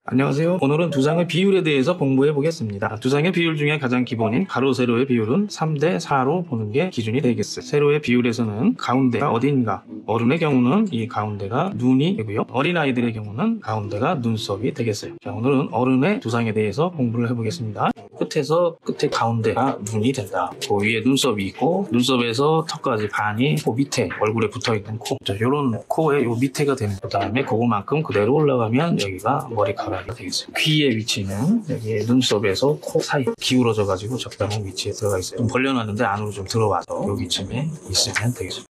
안녕하세요. 오늘은 두상의 비율에 대해서 공부해 보겠습니다. 두상의 비율 중에 가장 기본인 가로, 세로의 비율은 3대 4로 보는 게 기준이 되겠어요. 세로의 비율에서는 가운데가 어딘가, 어른의 경우는 이 가운데가 눈이 되고요. 어린아이들의 경우는 가운데가 눈썹이 되겠어요. 자, 오늘은 어른의 두상에 대해서 공부를 해보겠습니다. 끝에서 끝에 가운데가 눈이 된다. 그 위에 눈썹이 있고 눈썹에서 턱까지 반이 그 밑에 얼굴에 붙어있는 코. 자, 요런 코의 요 밑에가 되는 그 다음에 그거만큼 그대로 올라가면 여기가 머리카락이 되겠어요. 귀의 위치는 여기 눈썹에서 코 사이 기울어져 가지고 적당한 위치에 들어가 있어요. 좀 벌려놨는데 안으로 좀 들어와서 여기쯤에 있으면 되겠어요.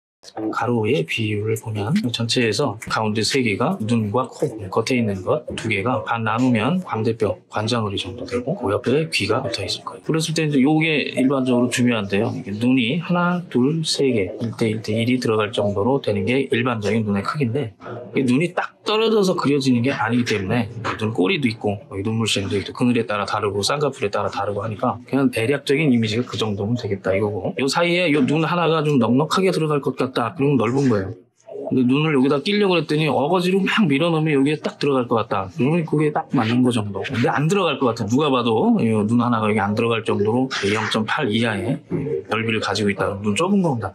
가로의 비율을 보면 전체에서 가운데 3개가 눈과 코, 겉에 있는 것 2개가 반 나누면 광대뼈, 관자놀이 정도 되고 그 옆에 귀가 붙어 있을 거예요. 그랬을 때 이제 요게 일반적으로 중요한데요. 이게 눈이 하나, 둘, 3개, 1대 1대 1이 들어갈 정도로 되는 게 일반적인 눈의 크기인데 눈이 딱 떨어져서 그려지는 게 아니기 때문에 눈꼬리도 있고 눈물샘도 있고 그늘에 따라 다르고 쌍꺼풀에 따라 다르고 하니까 그냥 대략적인 이미지가 그 정도면 되겠다 이거고, 요 사이에 요 눈 하나가 좀 넉넉하게 들어갈 것 같다 그러면 넓은 거예요. 근데 눈을 여기다 끼려고 했더니 어거지로 막 밀어넣으면 여기에 딱 들어갈 것 같다 그러면 그게 딱 맞는 거 정도. 근데 안 들어갈 것 같아. 누가 봐도 눈 하나가 여기 안 들어갈 정도로 0.8 이하의 넓이를 가지고 있다. 눈 좁은 겁니다.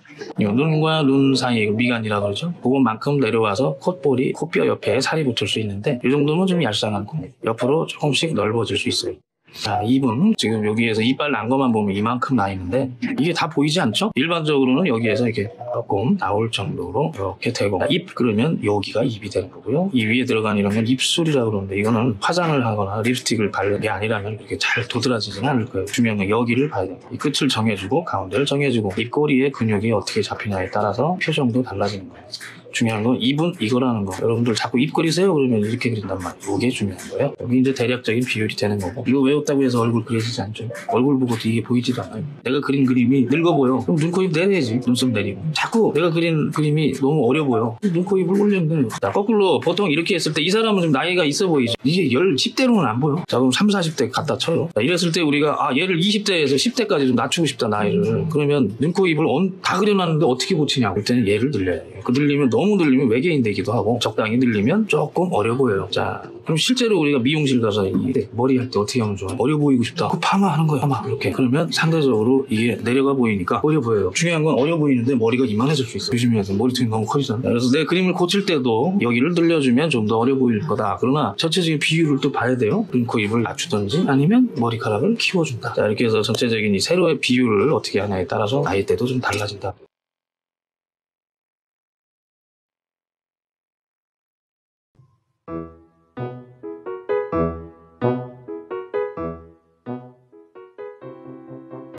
눈과 눈 사이 미간이라고 그러죠. 그것만큼 내려와서 콧볼이 코뼈 옆에 살이 붙을 수 있는데 이 정도면 좀 얄쌍하고 옆으로 조금씩 넓어질 수 있어요. 자, 입은 지금 여기에서 이빨 난 것만 보면 이만큼 나 있는데 이게 다 보이지 않죠? 일반적으로는 여기에서 이렇게 조금 나올 정도로 이렇게 되고, 입 그러면 여기가 입이 되는 거고요. 이 위에 들어간 이런 건 입술이라고 그러는데 이거는 화장을 하거나 립스틱을 바르는 게 아니라면 이렇게 잘 도드라지지는 않을 거예요. 중요한 건 여기를 봐야 돼요. 이 끝을 정해주고 가운데를 정해주고 입꼬리의 근육이 어떻게 잡히냐에 따라서 표정도 달라지는 거예요. 중요한 건 입은 이거라는 거. 여러분들 자꾸 입 그리세요 그러면 이렇게 그린단 말이에요. 이게 중요한 거예요. 여기 이제 대략적인 비율이 되는 거고, 이거 외웠다고 해서 얼굴 그려지지 않죠. 얼굴 보고도 이게 보이지도 않아요. 내가 그린 그림이 늙어 보여 그럼 눈, 코, 입 내려야지. 눈썹 내리고. 자꾸 내가 그린 그림이 너무 어려 보여 눈, 코, 입을 올렸는데, 자, 거꾸로 보통 이렇게 했을 때 이 사람은 좀 나이가 있어 보이죠. 이게 10대로는 안 보여. 자, 그럼 3, 40대 갖다 쳐요. 자, 이랬을 때 우리가 얘를 20대에서 10대까지 좀 낮추고 싶다 나이를. 그러면 눈, 코, 입을 다 그려놨는데 어떻게 고치냐고. 그럴 때는 얘를 늘려야 돼요. 그 늘리면 너무 늘리면 외계인 되기도 하고 적당히 늘리면 조금 어려 보여요. 자, 그럼 실제로 우리가 미용실 가서 머리 할 때 어떻게 하면 좋아? 어려 보이고 싶다. 그 파마하는 거야. 파마 이렇게. 그러면 상대적으로 이게 내려가 보이니까 어려 보여요. 중요한 건 어려 보이는데 머리가 이만해질 수 있어. 조심해서 머리통이 너무 커지잖아. 그래서 내 그림을 고칠 때도 여기를 늘려주면 좀 더 어려 보일 거다. 그러나 전체적인 비율을 또 봐야 돼요. 눈, 코, 입을 낮추든지 아니면 머리카락을 키워준다. 자, 이렇게 해서 전체적인 이 세로의 비율을 어떻게 하냐에 따라서 나이대도 좀 달라진다.